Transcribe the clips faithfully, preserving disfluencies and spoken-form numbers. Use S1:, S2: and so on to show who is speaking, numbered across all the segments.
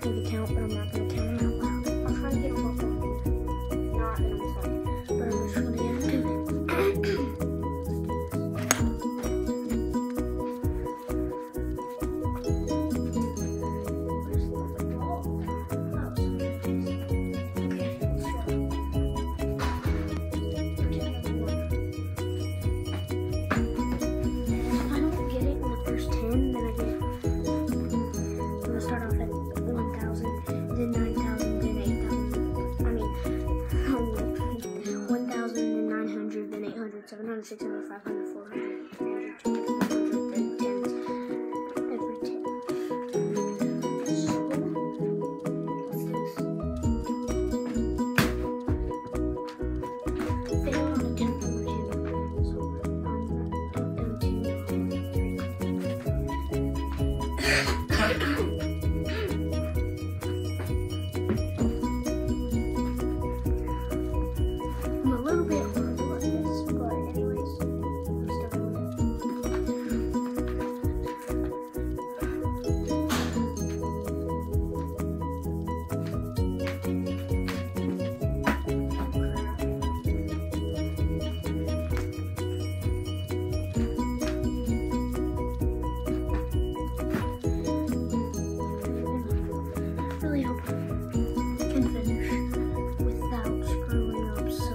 S1: maybe count, but I'm not going to count them out loud. I'll try to get them up on here. Not that I'm sorry, but I'm just going to get into it. seven hundred, six hundred, five hundred, four hundred, three hundred, two hundred, one hundred, then tens, every ten. So, let's do this. Fail on attempt number two. So, I'm going to dump them I'm a little bit horrible at this, but anyways, I'm still doing it. Really hope I can finish without screwing up so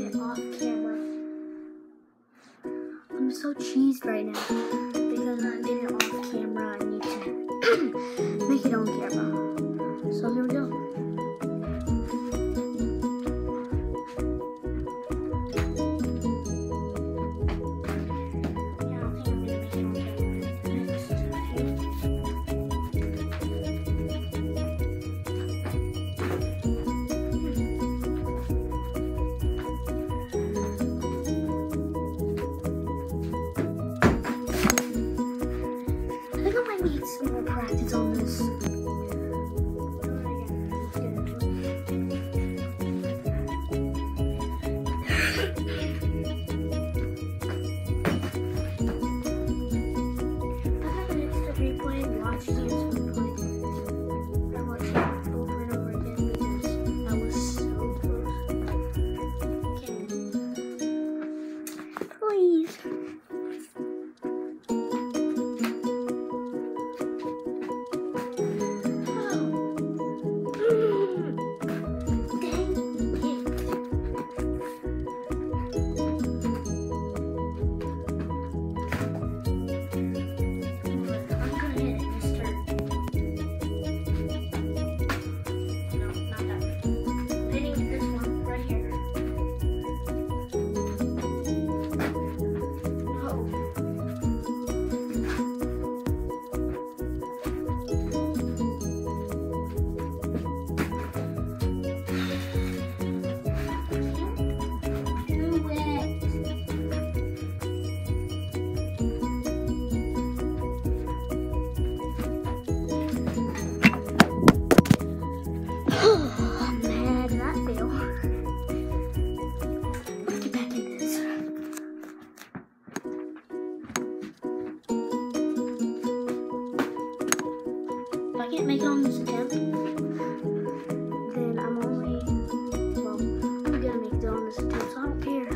S1: I'm so cheesed right now because I made it off camera. I need to make it on camera. So here we go. Yeah, I think I'm gonna make it on camera next. I need some more practice on this. I have an instant replay and watch the instant replay. I watched it over and over again because that was so close. Please. I can't make it on this attempt, then I'm only, well, I'm gonna make it on this attempt, so I don't care.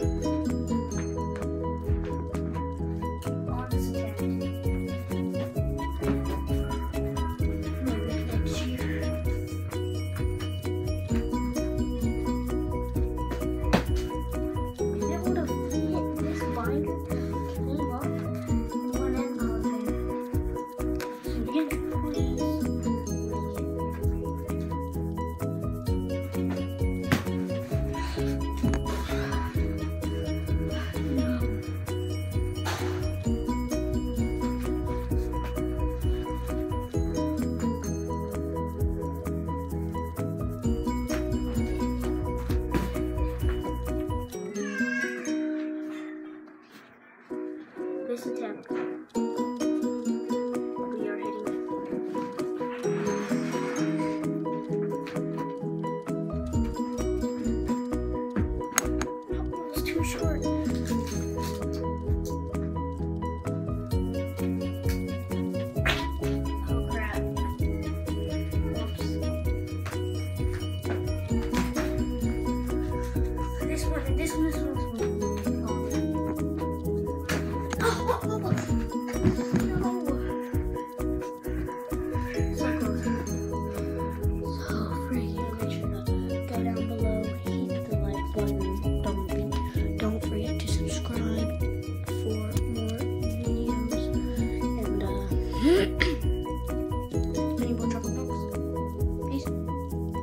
S1: On this attempt. Maybe next year. If it would have fit this binder, came up, and went in, I would have been. So again, please. This attempt, we are hitting it. Oh, it was too short. Oh crap. Well, one and this one, this one.